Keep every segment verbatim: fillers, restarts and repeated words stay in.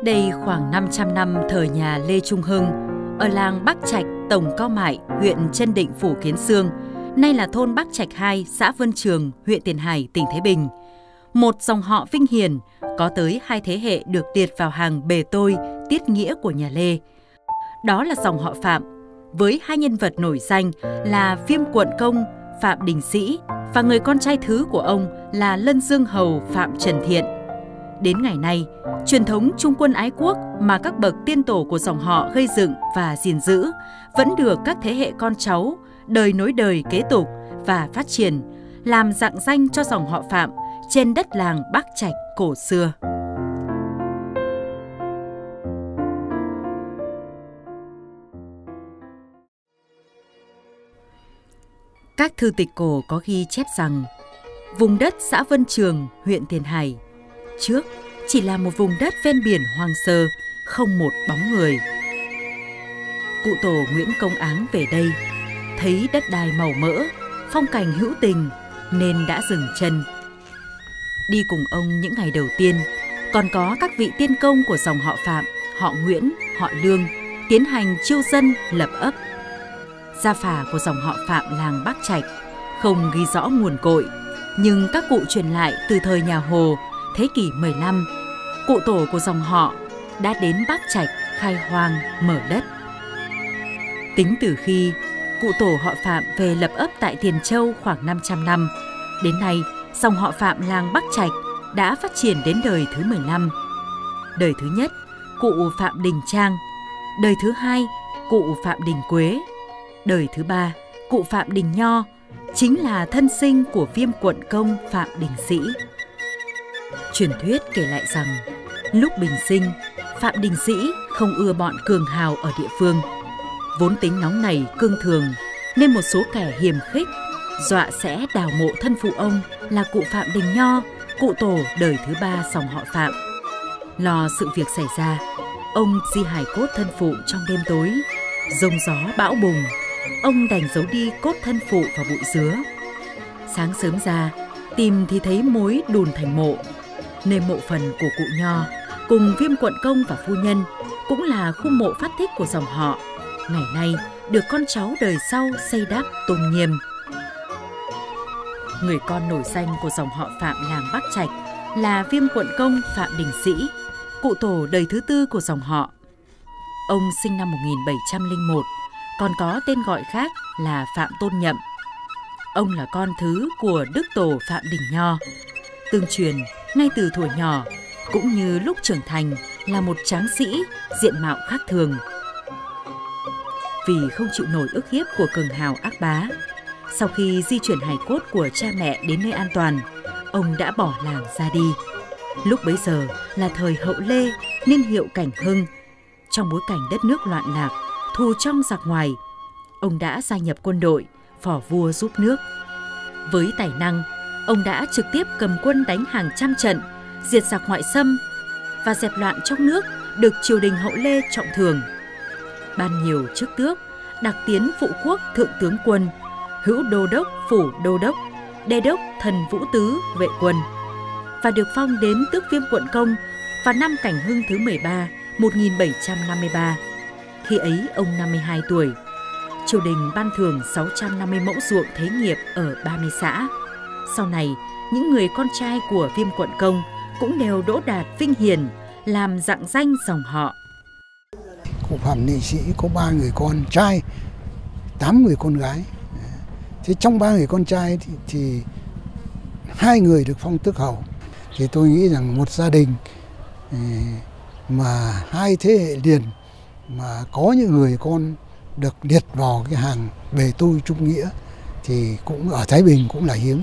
đây khoảng năm trăm năm thời nhà Lê Trung Hưng, ở làng Bắc Trạch, Tổng Cao Mại, huyện Trân Định, Phủ Kiến Xương, nay là thôn Bắc Trạch hai, xã Vân Trường, huyện Tiền Hải, tỉnh Thái Bình. Một dòng họ vinh hiển, có tới hai thế hệ được liệt vào hàng bề tôi, tiết nghĩa của nhà Lê. Đó là dòng họ Phạm, với hai nhân vật nổi danh là Viêm Quận Công Phạm Đình Sĩ và người con trai thứ của ông là Lân Dương Hầu Phạm Trần Thiện. Đến ngày nay, truyền thống trung quân ái quốc mà các bậc tiên tổ của dòng họ gây dựng và gìn giữ vẫn được các thế hệ con cháu đời nối đời kế tục và phát triển, làm rạng danh cho dòng họ Phạm trên đất làng Bắc Trạch cổ xưa. Các thư tịch cổ có ghi chép rằng vùng đất xã Vân Trường, huyện Tiền Hải trước chỉ là một vùng đất ven biển hoang sơ, không một bóng người. Cụ tổ Nguyễn Công Áng về đây, thấy đất đai màu mỡ, phong cảnh hữu tình nên đã dừng chân. Đi cùng ông những ngày đầu tiên, còn có các vị tiên công của dòng họ Phạm, họ Nguyễn, họ Lương tiến hành chiêu dân lập ấp. Gia phả của dòng họ Phạm làng Bắc Trạch không ghi rõ nguồn cội, nhưng các cụ truyền lại từ thời nhà Hồ, thế kỷ mười lăm, cụ tổ của dòng họ đã đến Bắc Trạch khai hoang mở đất. Tính từ khi cụ tổ họ Phạm về lập ấp tại Tiền Châu khoảng năm trăm năm, đến nay dòng họ Phạm làng Bắc Trạch đã phát triển đến đời thứ mười lăm. Đời thứ nhất, cụ Phạm Đình Trang. Đời thứ hai, cụ Phạm Đình Quế. Đời thứ ba, cụ Phạm Đình Nho, chính là thân sinh của Viêm Quận Công Phạm Đình Sĩ. Truyền thuyết kể lại rằng, lúc bình sinh, Phạm Đình Sĩ không ưa bọn cường hào ở địa phương. Vốn tính nóng nảy cương thường, nên một số kẻ hiềm khích dọa sẽ đào mộ thân phụ ông là cụ Phạm Đình Nho, cụ tổ đời thứ ba dòng họ Phạm. Lo sự việc xảy ra, ông di hài cốt thân phụ trong đêm tối. Giông gió bão bùng, ông đành giấu đi cốt thân phụ vào bụi dứa. Sáng sớm ra, tìm thì thấy mối đùn thành mộ. Nơi mộ phần của cụ Nho cùng Viêm Quận Công và phu nhân cũng là khu mộ phát thích của dòng họ, ngày nay được con cháu đời sau xây đắp tôn nghiêm. Người con nổi danh của dòng họ Phạm làng Bắc Trạch là Viêm Quận Công Phạm Đình Sĩ, cụ tổ đời thứ tư của dòng họ. Ông sinh năm một nghìn bảy trăm lẻ một, còn có tên gọi khác là Phạm Tôn Nhậm. Ông là con thứ của Đức Tổ Phạm Đình Nho. Tương truyền, ngay từ thuở nhỏ, cũng như lúc trưởng thành, là một tráng sĩ, diện mạo khác thường. Vì không chịu nổi ức hiếp của cường hào ác bá, sau khi di chuyển hài cốt của cha mẹ đến nơi an toàn, ông đã bỏ làng ra đi. Lúc bấy giờ là thời Hậu Lê, niên hiệu Cảnh Hưng. Trong bối cảnh đất nước loạn lạc, thù trong giặc ngoài, ông đã gia nhập quân đội, phò vua giúp nước. Với tài năng, ông đã trực tiếp cầm quân đánh hàng trăm trận, diệt giặc ngoại xâm và dẹp loạn trong nước, được triều đình Hậu Lê trọng thưởng. Ban nhiều chức tước, đặc tiến phụ quốc thượng tướng quân, hữu đô đốc phủ đô đốc, đê đốc thần vũ tứ vệ quân, và được phong đến tước Viêm Quận Công vào năm Cảnh Hưng thứ mười ba, một nghìn bảy trăm năm mươi ba. Khi ấy ông năm mươi hai tuổi. Triều đình ban thưởng sáu trăm năm mươi mẫu ruộng thế nghiệp ở ba mươi xã. Sau này, những người con trai của Viêm Quận Công cũng đều đỗ đạt vinh hiển, làm rạng danh dòng họ. Cụ Phạm Đình Sĩ có ba người con trai, tám người con gái. Thế trong ba người con trai thì, thì hai người được phong tước hầu. Thì tôi nghĩ rằng một gia đình mà hai thế hệ liền mà có những người con được liệt vào cái hàng bề tôi trung nghĩa thì cũng ở Thái Bình cũng là hiếm.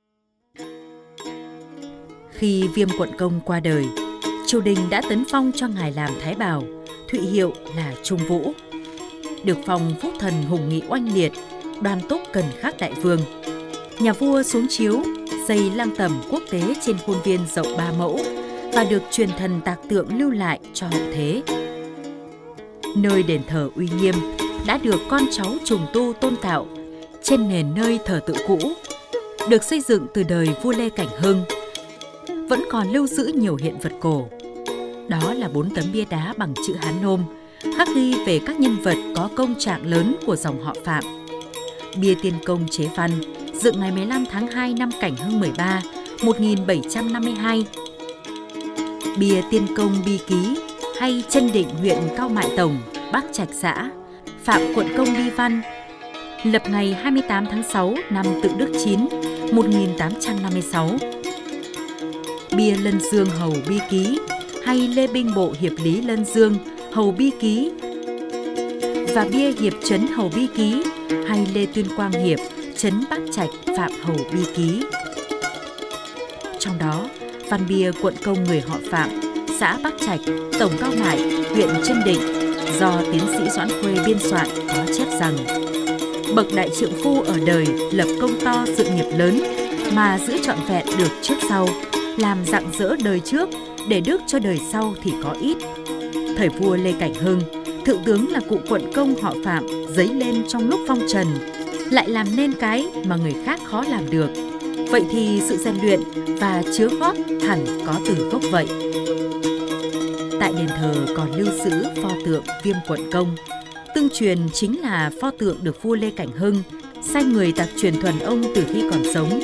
Khi Viêm Quận Công qua đời, triều đình đã tấn phong cho ngài làm thái bảo, thụy hiệu là Trung Vũ. Được phong phúc thần hùng nghị oanh liệt, đoan túc cần khắc đại vương. Nhà vua xuống chiếu, xây lăng tẩm quốc tế trên khuôn viên rộng ba mẫu và được truyền thần tạc tượng lưu lại cho hậu thế. Nơi đền thờ uy nghiêm đã được con cháu trùng tu tôn tạo trên nền nơi thờ tự cũ, được xây dựng từ đời vua Lê Cảnh Hưng, vẫn còn lưu giữ nhiều hiện vật cổ. Đó là bốn tấm bia đá bằng chữ Hán nôm, khắc ghi về các nhân vật có công trạng lớn của dòng họ Phạm. Bia Tiên Công chế văn, dựng ngày mười lăm tháng hai năm Cảnh Hưng mười ba, một nghìn bảy trăm năm mươi hai. Bia Tiên Công bi ký hay Chân Định huyện Cao Mại Tổng, Bắc Trạch xã, Phạm Quận Công bi văn, lập ngày hai mươi tám tháng sáu năm Tự Đức chín, một nghìn tám trăm năm mươi sáu. Bia Lân Dương Hầu bi ký hay Lê Binh Bộ Hiệp Lý Lân Dương Hầu bi ký và bia Hiệp Trấn Hầu bi ký hay Lê Tuyên Quang Hiệp Trấn Bắc Trạch Phạm Hầu bi ký. Trong đó, văn bia quận công người họ Phạm, xã Bắc Trạch, Tổng Cao Mại, huyện Chân Định do tiến sĩ Doãn Khuê biên soạn có chép rằng: bậc đại trượng phu ở đời lập công to sự nghiệp lớn mà giữ trọn vẹn được trước sau, làm rạng rỡ đời trước để đức cho đời sau thì có ít. Thời vua Lê Cảnh Hưng, thượng tướng là cụ quận công họ Phạm dấy lên trong lúc phong trần, lại làm nên cái mà người khác khó làm được. Vậy thì sự rèn luyện và chứa góp hẳn có từ gốc vậy. Tại đền thờ còn lưu giữ pho tượng Viêm Quận Công. Tương truyền chính là pho tượng được vua Lê Cảnh Hưng sai người tạc truyền thuần ông từ khi còn sống.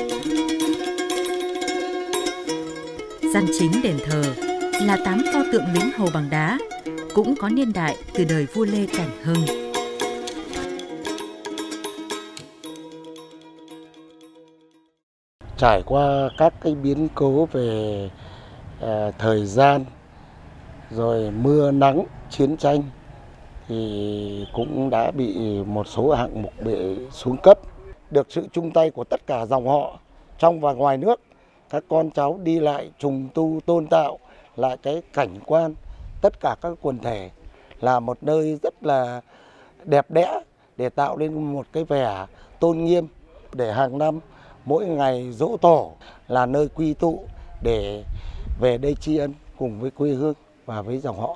Gian chính đền thờ là tám pho tượng lính hầu bằng đá, cũng có niên đại từ đời vua Lê Cảnh Hưng. Trải qua các cái biến cố về à, thời gian, rồi mưa nắng, chiến tranh thì cũng đã bị một số hạng mục bị xuống cấp. Được sự chung tay của tất cả dòng họ trong và ngoài nước, các con cháu đi lại trùng tu tôn tạo lại cái cảnh quan tất cả các quần thể là một nơi rất là đẹp đẽ để tạo nên một cái vẻ tôn nghiêm, để hàng năm mỗi ngày giỗ tổ là nơi quy tụ để về đây tri ân cùng với quê hương và với dòng họ.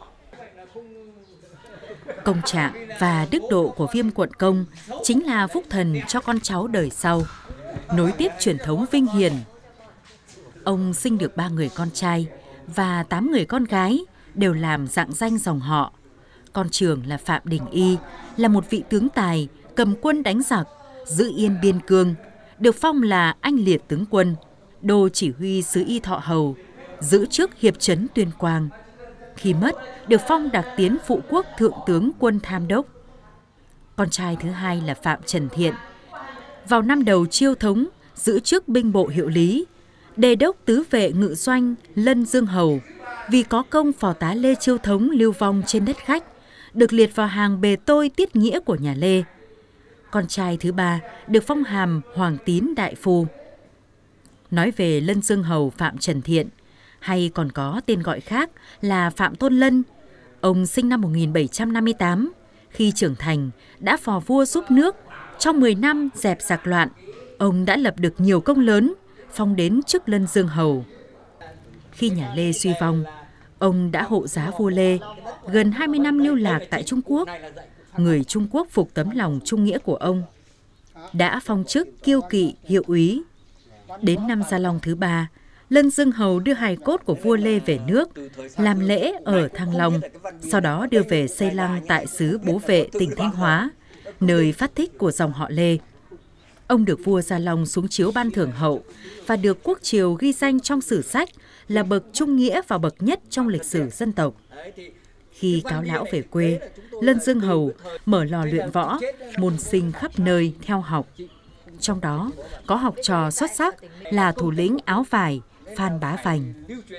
Công trạng và đức độ của Viêm Quận Công chính là phúc thần cho con cháu đời sau, nối tiếp truyền thống vinh hiển. Ông sinh được ba người con trai và tám người con gái đều làm rạng danh dòng họ. Con trưởng là Phạm Đình Y, là một vị tướng tài, cầm quân đánh giặc, giữ yên biên cương, được phong là anh liệt tướng quân, đô chỉ huy sứ Y Thọ Hầu, giữ chức hiệp trấn Tuyên Quang. Khi mất, được phong đặc tiến phụ quốc thượng tướng quân tham đốc. Con trai thứ hai là Phạm Trần Thiện, vào năm đầu Chiêu Thống, giữ chức binh bộ hiệu lý, đề đốc tứ vệ ngự doanh Lân Dương Hầu, vì có công phò tá Lê Chiêu Thống lưu vong trên đất khách, được liệt vào hàng bề tôi tiết nghĩa của nhà Lê. Con trai thứ ba được phong hàm Hoàng Tín Đại Phu. Nói về Lân Dương Hầu Phạm Trần Thiện, hay còn có tên gọi khác là Phạm Tôn Lân, ông sinh năm một nghìn bảy trăm năm mươi tám, khi trưởng thành đã phò vua giúp nước, trong mười năm dẹp giặc loạn, ông đã lập được nhiều công lớn, phong đến chức Lân Dương Hầu. Khi nhà Lê suy vong, ông đã hộ giá vua Lê, gần hai mươi năm lưu lạc tại Trung Quốc. Người Trung Quốc phục tấm lòng trung nghĩa của ông, đã phong chức kiêu kỵ hiệu úy. Đến năm Gia Long thứ ba, Lân Dương Hầu đưa hài cốt của vua Lê về nước, làm lễ ở Thăng Long, sau đó đưa về xây lăng tại xứ Bố Vệ, tỉnh Thanh Hóa, nơi phát tích của dòng họ Lê. Ông được vua Gia Long xuống chiếu ban thưởng hậu và được quốc triều ghi danh trong sử sách là bậc trung nghĩa và bậc nhất trong lịch sử dân tộc. Khi cáo lão về quê, Lân Dương Hầu mở lò luyện võ, môn sinh khắp nơi theo học. Trong đó có học trò xuất sắc là thủ lĩnh áo vải Phan Bá Vành.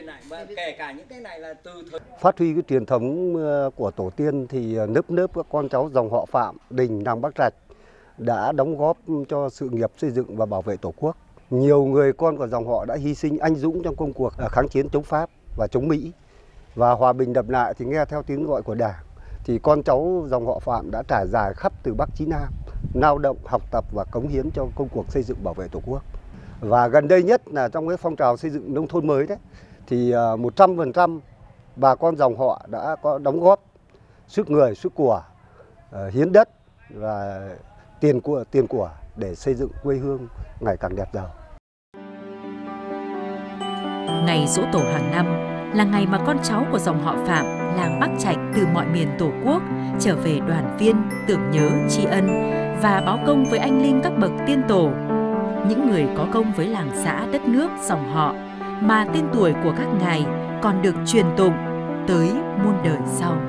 Phát huy cái truyền thống của tổ tiên thì nớp nớp các con cháu dòng họ Phạm, Đình, Nam Bắc Trạch đã đóng góp cho sự nghiệp xây dựng và bảo vệ Tổ quốc. Nhiều người con của dòng họ đã hy sinh anh dũng trong công cuộc kháng chiến chống Pháp và chống Mỹ. Và hòa bình đập lại thì nghe theo tiếng gọi của Đảng, thì con cháu dòng họ Phạm đã trải dài khắp từ Bắc chí Nam, lao động, học tập và cống hiến cho công cuộc xây dựng bảo vệ Tổ quốc. Và gần đây nhất là trong cái phong trào xây dựng nông thôn mới đấy, thì một trăm phần trăm bà con dòng họ đã có đóng góp sức người, sức của, hiến đất và tiền của tiền của để xây dựng quê hương ngày càng đẹp giàu. Ngày giỗ tổ hàng năm là ngày mà con cháu của dòng họ Phạm, làng Bắc Trạch từ mọi miền Tổ quốc trở về đoàn viên, tưởng nhớ, tri ân và báo công với anh linh các bậc tiên tổ, những người có công với làng xã, đất nước, dòng họ, mà tên tuổi của các ngài còn được truyền tụng tới muôn đời sau.